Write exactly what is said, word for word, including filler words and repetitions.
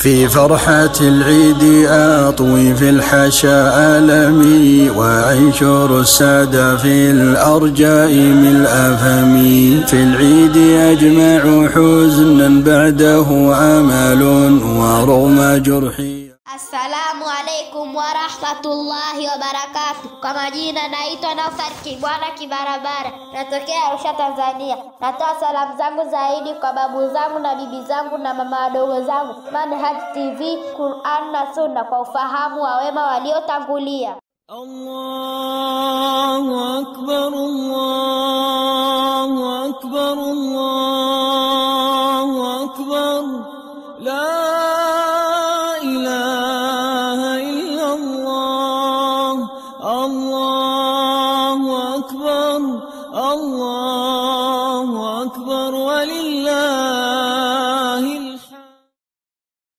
في فرحة العيد أطوي في الحشا ألمي، وأنشر السعد في الأرجاء من أفهمي. في العيد أجمع حزنا بعده أمل ورغم جرحي. Assalamu alaikum warahmatullahi wabarakatuh. Kwa majina naitwa Naufal Kibwana Kibarabara, natokea Arusha, Tanzania. Natoa salamu zangu zaidi kwa babu zangu na bibi zangu na mama wadogo zangu Manhaj T V, Qur'an na Sunna kwa ufahamu wa wema waliotangulia. Allahu Akbar, Allah